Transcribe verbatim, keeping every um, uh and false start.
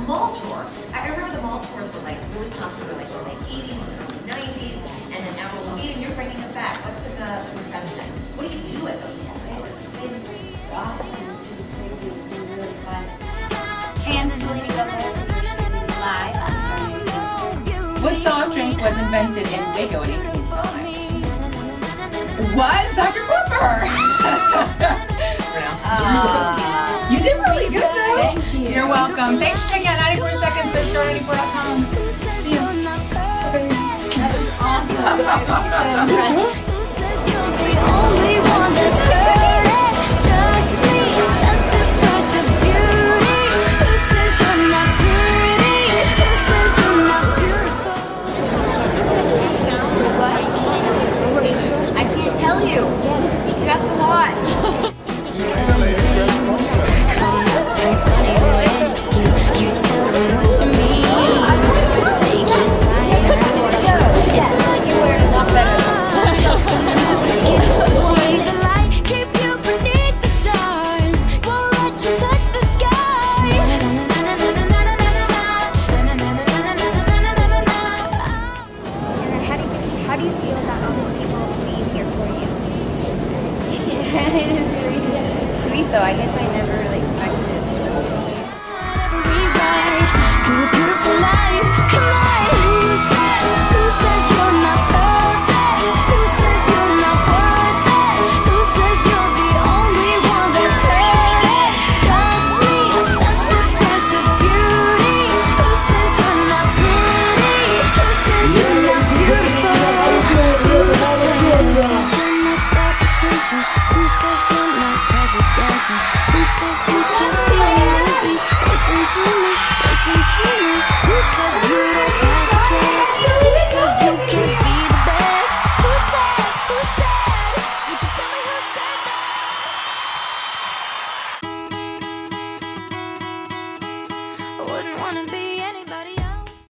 mall tour. I remember the mall tours were like really popular, like in the eighties and early nineties, and then now we're looking, and you're bringing us back. What's the uh, reception? What do you do at those tours? It's been awesome. It's been crazy. It's been really fun. And Selena Gomez live on Starry. What soft drink was invented in Waco in eighteen five? Was Doctor Pepper? uh, you did really good though. Thank you. You're welcome. Thanks for checking out ninety-four seconds at star ninety-four dot com. See you. That was awesome. I was so impressed. It is really it's sweet though. I guess I